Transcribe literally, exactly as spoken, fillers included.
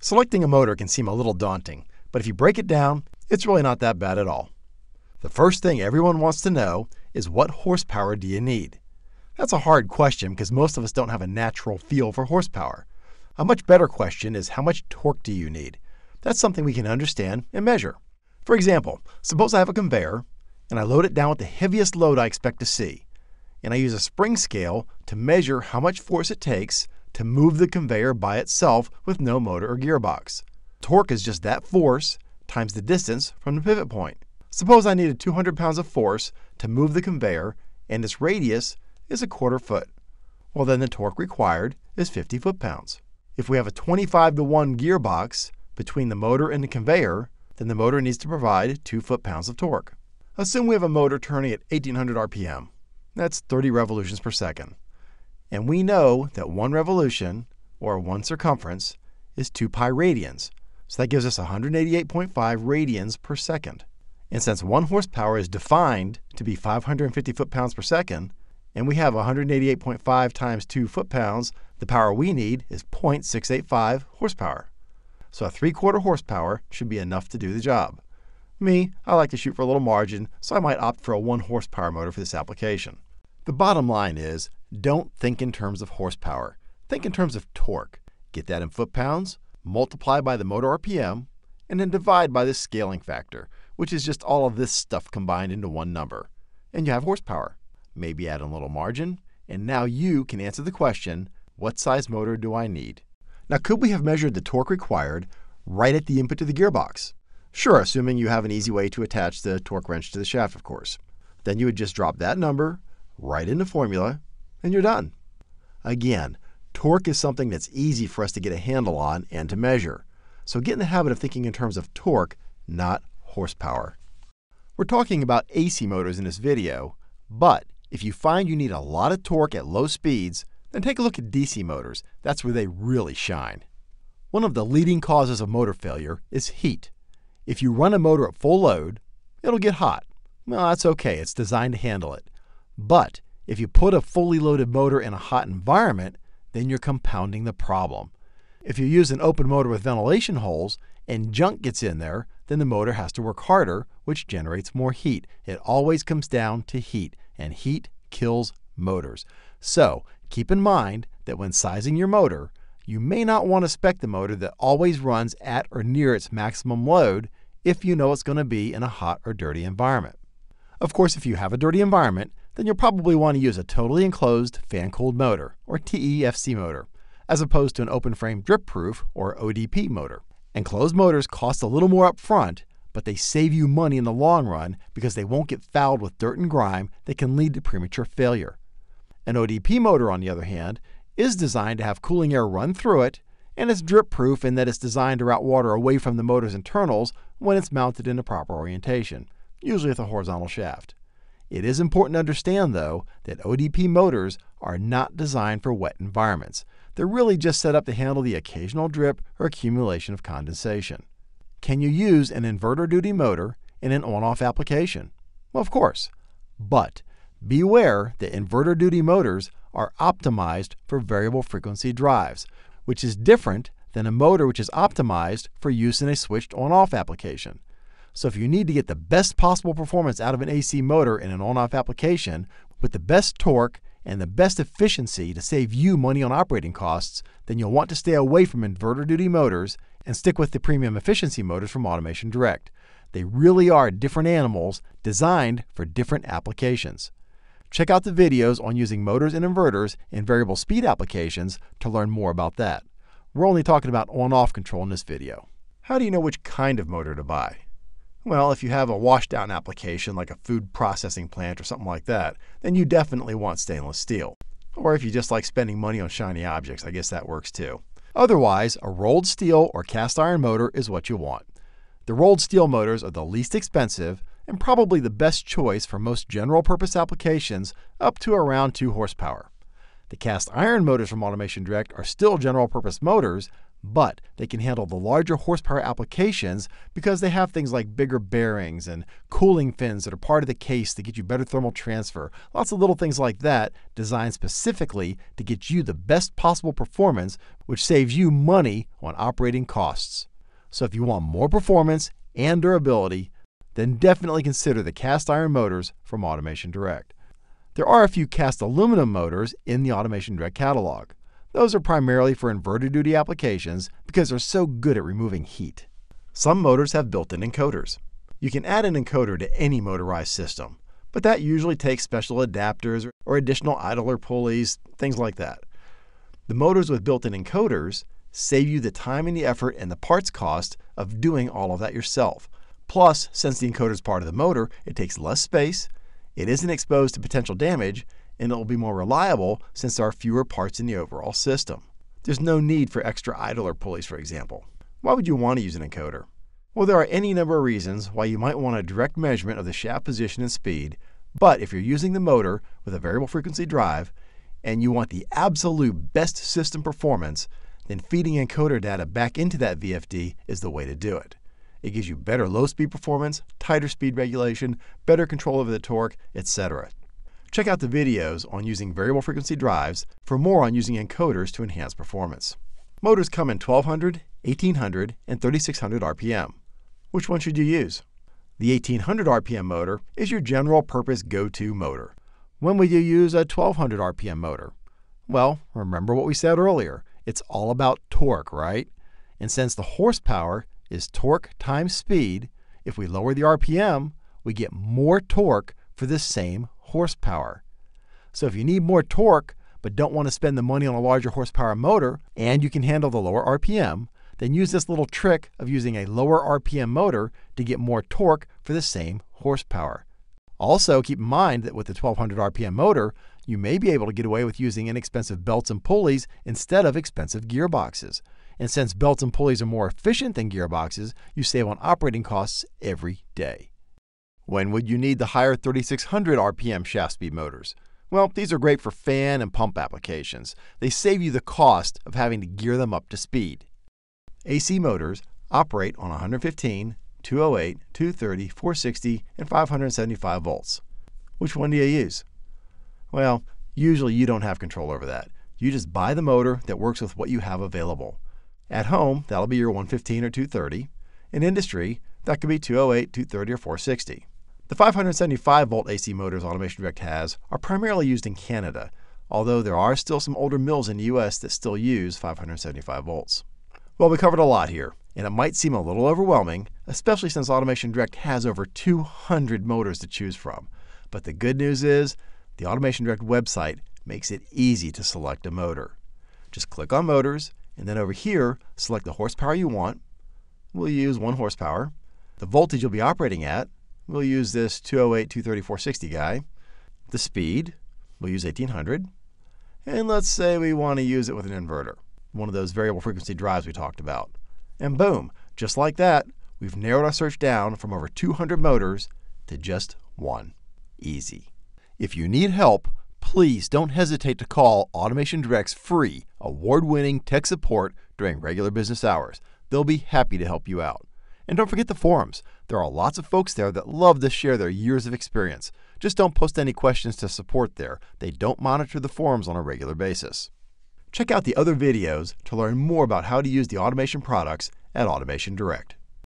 Selecting a motor can seem a little daunting, but if you break it down, it's really not that bad at all. The first thing everyone wants to know is, what horsepower do you need? That's a hard question because most of us don't have a natural feel for horsepower. A much better question is, how much torque do you need? That's something we can understand and measure. For example, suppose I have a conveyor and I load it down with the heaviest load I expect to see, and I use a spring scale to measure how much force it takes to move the conveyor by itself with no motor or gearbox. Torque is just that force times the distance from the pivot point. Suppose I needed two hundred pounds of force to move the conveyor and its radius is a quarter foot. Well, then the torque required is fifty foot-pounds. If we have a twenty-five to one gearbox between the motor and the conveyor, then the motor needs to provide two foot-pounds of torque. Assume we have a motor turning at eighteen hundred R P M. That's thirty revolutions per second. And we know that one revolution, or one circumference, is two pi radians. So that gives us one hundred eighty-eight point five radians per second. And since one horsepower is defined to be five hundred fifty foot-pounds per second, and we have one hundred eighty-eight point five times two foot-pounds, the power we need is zero point six eight five horsepower. So a three-quarter horsepower should be enough to do the job. Me, I like to shoot for a little margin, so I might opt for a one horsepower motor for this application. The bottom line is, don't think in terms of horsepower. Think in terms of torque. Get that in foot-pounds, multiply by the motor R P M, and then divide by the scaling factor, which is just all of this stuff combined into one number. And you have horsepower. Maybe add a little margin, and now you can answer the question, what size motor do I need? Now, could we have measured the torque required right at the input to the gearbox? Sure, assuming you have an easy way to attach the torque wrench to the shaft, of course. Then you would just drop that number right in the formula, and you're done. Again, torque is something that's easy for us to get a handle on and to measure. So get in the habit of thinking in terms of torque, not horsepower. We're talking about A C motors in this video, but if you find you need a lot of torque at low speeds, then take a look at D C motors. That's where they really shine. One of the leading causes of motor failure is heat. If you run a motor at full load, it'll get hot. Well, that's okay. It's designed to handle it. But if you put a fully loaded motor in a hot environment, then you're compounding the problem. If you use an open motor with ventilation holes and junk gets in there, then the motor has to work harder, which generates more heat. It always comes down to heat, and heat kills motors. So keep in mind that when sizing your motor, you may not want to spec the motor that always runs at or near its maximum load if you know it's going to be in a hot or dirty environment. Of course, if you have a dirty environment, then you'll probably want to use a totally enclosed fan-cooled motor, or T E F C motor, as opposed to an open-frame drip-proof, or O D P motor. Enclosed motors cost a little more up front, but they save you money in the long run because they won't get fouled with dirt and grime that can lead to premature failure. An O D P motor, on the other hand, is designed to have cooling air run through it, and it's drip-proof in that it's designed to route water away from the motor's internals when it's mounted in the proper orientation, usually with a horizontal shaft. It is important to understand, though, that O D P motors are not designed for wet environments. They're really just set up to handle the occasional drip or accumulation of condensation. Can you use an inverter duty motor in an on-off application? Well, of course. But beware that inverter duty motors are optimized for variable frequency drives, which is different than a motor which is optimized for use in a switched on-off application. So if you need to get the best possible performance out of an A C motor in an on-off application with the best torque and the best efficiency to save you money on operating costs, then you'll want to stay away from inverter duty motors and stick with the premium efficiency motors from Automation Direct. They really are different animals designed for different applications. Check out the videos on using motors and inverters in variable speed applications to learn more about that. We're only talking about on-off control in this video. How do you know which kind of motor to buy? Well, if you have a washdown application like a food processing plant or something like that, then you definitely want stainless steel. Or if you just like spending money on shiny objects, I guess that works too. Otherwise, a rolled steel or cast iron motor is what you want. The rolled steel motors are the least expensive and probably the best choice for most general purpose applications up to around two horsepower. The cast iron motors from Automation Direct are still general purpose motors, but they can handle the larger horsepower applications because they have things like bigger bearings and cooling fins that are part of the case to get you better thermal transfer. Lots of little things like that designed specifically to get you the best possible performance, which saves you money on operating costs. So if you want more performance and durability, then definitely consider the cast iron motors from Automation Direct. There are a few cast aluminum motors in the Automation Direct catalog. Those are primarily for inverter duty applications because they're so good at removing heat. Some motors have built-in encoders. You can add an encoder to any motorized system, but that usually takes special adapters or additional idler pulleys, things like that. The motors with built-in encoders save you the time and the effort and the parts cost of doing all of that yourself. Plus, since the encoder is part of the motor, it takes less space, it isn't exposed to potential damage, and it will be more reliable since there are fewer parts in the overall system. There's no need for extra idler pulleys, for example. Why would you want to use an encoder? Well, there are any number of reasons why you might want a direct measurement of the shaft position and speed, but if you're using the motor with a variable frequency drive and you want the absolute best system performance, then feeding encoder data back into that V F D is the way to do it. It gives you better low-speed performance, tighter speed regulation, better control over the torque, et cetera. Check out the videos on using variable frequency drives for more on using encoders to enhance performance. Motors come in twelve hundred, eighteen hundred, and thirty-six hundred R P M. Which one should you use? The eighteen hundred R P M motor is your general purpose go-to motor. When would you use a twelve hundred R P M motor? Well, remember what we said earlier. It's all about torque, right? And since the horsepower is torque times speed, if we lower the R P M, we get more torque for the same horsepower. So if you need more torque but don't want to spend the money on a larger horsepower motor and you can handle the lower R P M, then use this little trick of using a lower R P M motor to get more torque for the same horsepower. Also, keep in mind that with the twelve hundred R P M motor, you may be able to get away with using inexpensive belts and pulleys instead of expensive gearboxes. And since belts and pulleys are more efficient than gearboxes, you save on operating costs every day. When would you need the higher thirty-six hundred R P M shaft speed motors? Well, these are great for fan and pump applications. They save you the cost of having to gear them up to speed. A C motors operate on one fifteen, two oh eight, two thirty, four sixty, and five seventy-five volts. Which one do you use? Well, usually you don't have control over that. You just buy the motor that works with what you have available. At home, that'll be your one fifteen or two thirty. In industry, that could be two oh eight, two thirty, or four sixty. The five seventy-five volt A C motors Automation Direct has are primarily used in Canada, although there are still some older mills in the U S that still use five seventy-five volts. Well, we covered a lot here, and it might seem a little overwhelming, especially since Automation Direct has over two hundred motors to choose from. But the good news is, the Automation Direct website makes it easy to select a motor. Just click on Motors, and then over here, select the horsepower you want. We'll use one horsepower. The voltage you'll be operating at, we'll use this two oh eight, two thirty, four sixty guy. The speed, we'll use eighteen hundred. And let's say we want to use it with an inverter, one of those variable frequency drives we talked about. And boom, just like that, we've narrowed our search down from over two hundred motors to just one. Easy. If you need help, please don't hesitate to call Automation Direct's free, award-winning tech support during regular business hours. They'll be happy to help you out. And don't forget the forums. There are lots of folks there that love to share their years of experience. Just don't post any questions to support there. They don't monitor the forums on a regular basis. Check out the other videos to learn more about how to use the automation products at Automation Direct.